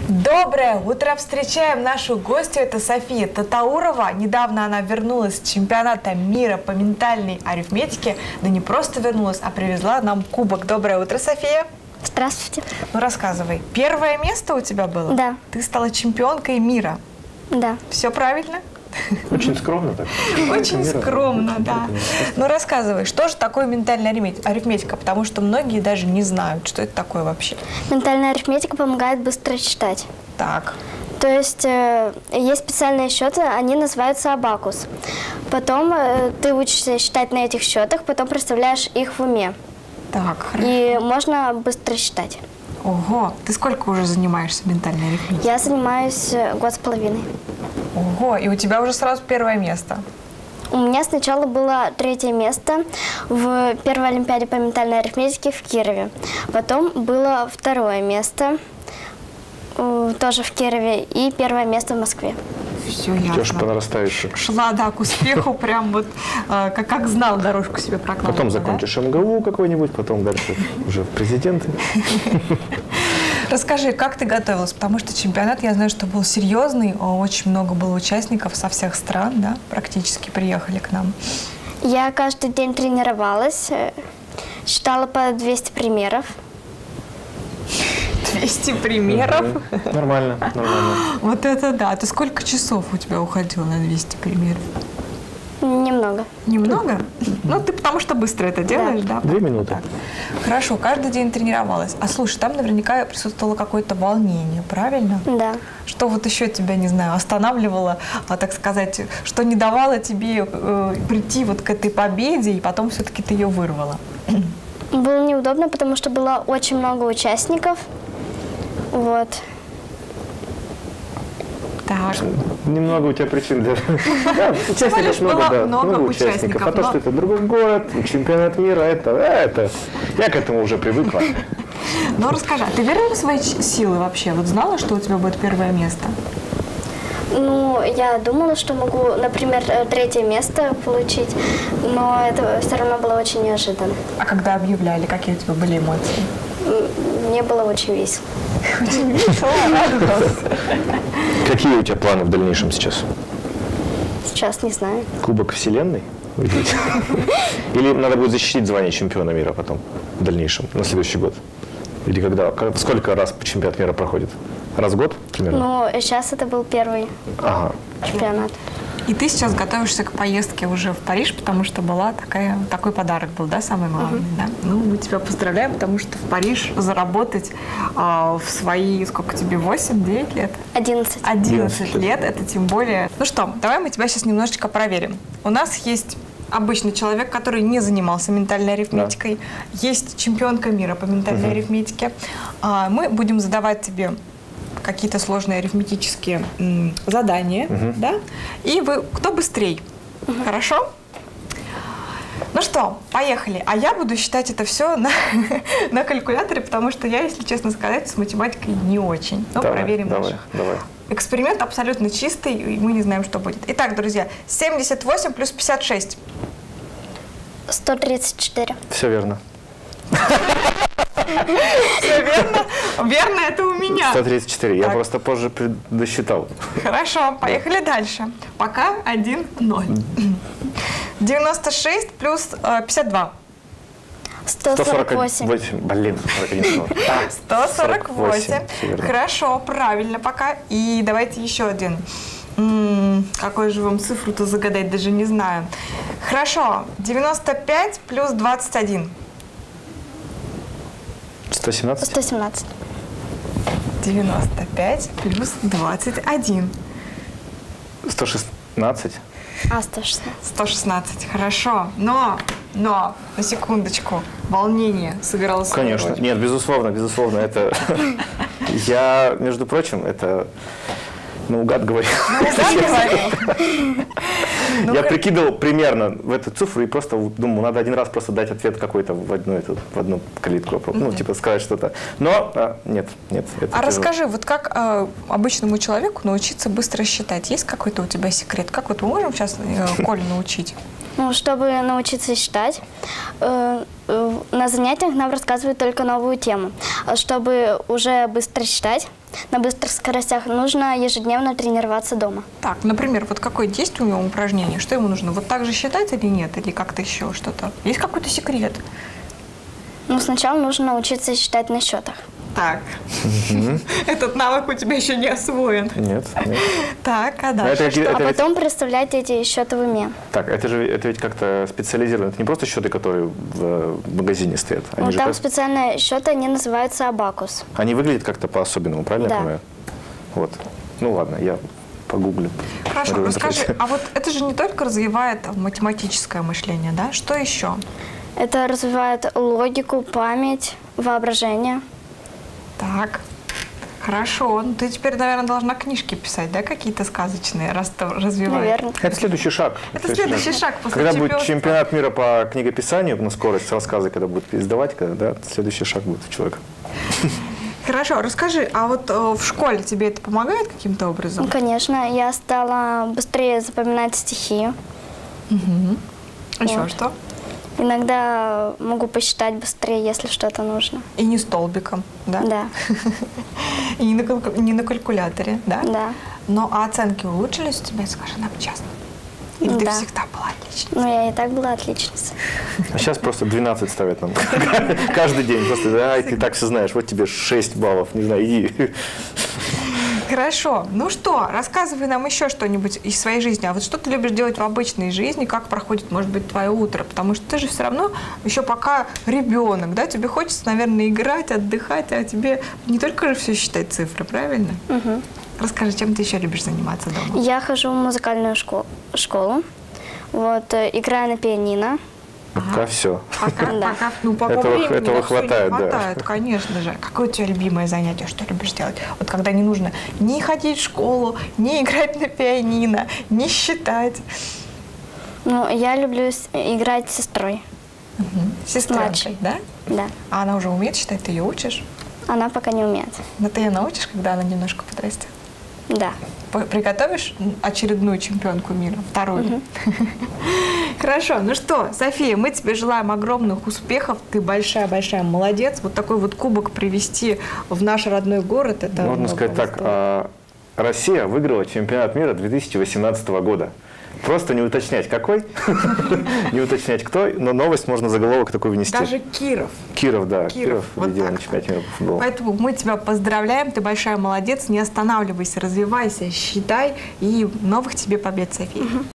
Доброе утро! Встречаем нашу гостью, это София Татаурова. Недавно она вернулась с чемпионата мира по ментальной арифметике. Да не просто вернулась, а привезла нам кубок. Доброе утро, София! Здравствуйте. Ну рассказывай, первое место у тебя было? Да. Ты стала чемпионкой мира? Да. Все правильно? Очень скромно так. Очень скромно, да. Ну рассказывай, что же такое ментальная арифметика? Потому что многие даже не знают, что это такое вообще. Ментальная арифметика помогает быстро читать. Так. То есть есть специальные счеты, они называются абакус. Потом ты учишься считать на этих счетах, потом представляешь их в уме. Так, хорошо. И можно быстро считать. Ого, ты сколько уже занимаешься ментальной арифметикой? Я занимаюсь 1,5 года. Ого, и у тебя уже сразу первое место. У меня сначала было 3-е место в первой олимпиаде по ментальной арифметике в Кирове. Потом было 2-е место тоже в Кирове и 1-е место в Москве. Все ясно. Идешь по нарастающей. Шла, да, к успеху, прям вот как знал дорожку себе прокладывал. Потом закончишь МГУ какой-нибудь, потом дальше уже в президенты. Расскажи, как ты готовилась? Потому что чемпионат, я знаю, что был серьезный, очень много было участников со всех стран, да, практически приехали к нам. Я каждый день тренировалась, считала по 200 примеров. 200 примеров? Нормально, нормально. Вот это да. Ты сколько часов у тебя уходило на 200 примеров? Немного. Немного? Ну, ты потому что быстро это делаешь, да? 2 минуты. Так. Хорошо, каждый день тренировалась. А слушай, там наверняка присутствовало какое-то волнение, правильно? Да. Что вот еще тебя, не знаю, останавливало, так сказать, что не давало тебе прийти вот к этой победе, и потом все-таки ты ее вырвала? Было неудобно, потому что было очень много участников. Вот. Так. Немного у тебя причин для... Участников много участников. А то, что это другой город, чемпионат мира, это... Я к этому уже привыкла. Ну, расскажи, а ты верила в свои силы вообще? Вот знала, что у тебя будет первое место? Ну, я думала, что могу, например, 3-е место получить, но это все равно было очень неожиданно. А когда объявляли, какие у тебя были эмоции? Мне было очень весело. Очень весело, радовалась. Какие у тебя планы в дальнейшем сейчас? Сейчас не знаю. Кубок Вселенной? Или надо будет защитить звание чемпиона мира потом, в дальнейшем, на следующий год? Или когда? Сколько раз чемпионат мира проходит? Раз в год примерно? Ну, сейчас это был первый чемпионат. И ты сейчас готовишься к поездке уже в Париж, потому что такой подарок был, да, самый главный, да? Ну, мы тебя поздравляем, потому что в Париж заработать в свои, сколько тебе, 8-9 лет? 11. 11 лет, это тем более... Ну что, давай мы тебя сейчас немножечко проверим. У нас есть обычный человек, который не занимался ментальной арифметикой, есть чемпионка мира по ментальной арифметике. Мы будем задавать тебе какие-то сложные арифметические задания, да? И кто быстрей. Хорошо? Ну что, поехали. А я буду считать это все на калькуляторе, потому что я, если честно сказать, с математикой не очень. Но проверим дальше. Давай. Эксперимент абсолютно чистый, и мы не знаем, что будет. Итак, друзья, 78 плюс 56. 134. Все верно. Все верно? Верно, это у меня. 134. Я просто позже досчитал. Хорошо, поехали дальше. Пока 1-0. 96 плюс 52. 148. 148. 148. Хорошо, правильно пока. И давайте еще один. Какую же вам цифру-то загадать, даже не знаю. Хорошо, 95 плюс 21. 117? 117. 95 плюс 21. 116? 116. 116, хорошо. Но, на секундочку, волнение сыграло свою роль. Конечно. Нет, безусловно. Это... Я, между прочим, это... Наугад говорил. Я прикидывал примерно в эту цифру и просто думал, надо один раз просто дать ответ какой-то в одну калитку. Ну, типа сказать что-то. Но нет. А расскажи, вот как обычному человеку научиться быстро считать? Есть какой-то у тебя секрет? Как вот мы можем сейчас Колю научить? Ну, чтобы научиться считать, на занятиях нам рассказывают только новую тему. А чтобы уже быстро считать, на быстрых скоростях, нужно ежедневно тренироваться дома. Так, например, вот какое есть у него упражнение? Что ему нужно? Вот так же считать или нет? Или как-то еще что-то? Есть какой-то секрет? Ну, сначала нужно научиться считать на счетах. Так, этот навык у тебя еще не освоен. Нет, нет. Так, а Но дальше это, что? это А ведь- потом представлять эти счеты в уме. Так, это ведь как-то специализировано. Это не просто счеты, которые в магазине стоят. Они Ну, же там как- специальные счеты, они называются абакус. Они выглядят как-то по-особенному, правильно Да. я понимаю? Вот. Ну ладно, я погуглю. Хорошо, посмотрю в расскажи, интернете. а вот это же не только развивает математическое мышление, да? Что еще? Это развивает логику, память, воображение. Так, хорошо. Ну, ты теперь, наверное, должна книжки писать, да, какие-то сказочные, раз ты развиваешь? Наверное. Это следующий шаг. Это следующий шаг после Когда будет чемпионства. чемпионат мира по книгописанию на скорость, рассказы, когда будут издавать, да, следующий шаг будет у человека. Хорошо, расскажи, а вот в школе тебе это помогает каким-то Ну, образом? конечно, я стала быстрее запоминать стихи. Еще вот. что? Иногда могу посчитать быстрее, если что-то нужно. И не столбиком, да? Да, И не на калькуляторе, да? да. Ну, а оценки улучшились у тебя, скажи нам честно? Или ты Да. всегда была отличной? Но я и так была отличницей. А сейчас просто 12 ставят нам. Каждый день. Просто, ай, ты так все знаешь, вот тебе 6 баллов, не знаю, иди. Хорошо. Ну что, рассказывай нам еще что-нибудь из своей жизни. А вот что ты любишь делать в обычной жизни? Как проходит, может быть, твое утро? Потому что ты же все равно еще пока ребенок, да? Тебе хочется, наверное, играть, отдыхать, а тебе не только же все считать цифры, правильно? Расскажи, чем ты еще любишь заниматься дома? Я хожу в музыкальную школу. Вот, играю на пианино. Пока все. Пока, Да. пока, ну, по Этого времени хватает, на всё не да. хватает, конечно же. Какое у тебя любимое занятие, что любишь делать? Вот когда не нужно ни ходить в школу, ни играть на пианино, ни считать. Ну, я люблю играть с сестрой. С сестренкой, Младшей. да? Да. А она уже умеет считать, ты ее учишь? Она пока не умеет. Но ты ее научишь, когда она немножко подрастет? Да. Приготовишь очередную чемпионку мира, вторую? Хорошо, ну что, София, мы тебе желаем огромных успехов. Ты большая-большая молодец. Вот такой вот кубок привезти в наш родной город, это Можно сказать многого так, стоит. Россия выиграла чемпионат мира 2018 года. Просто не уточнять какой, не уточнять кто, но новость можно заголовок такой внести. Даже Киров. Киров, да, Киров, вот победил так на чемпионате мира по футболу. Поэтому мы тебя поздравляем, ты большая молодец, не останавливайся, развивайся, считай, и новых тебе побед, София.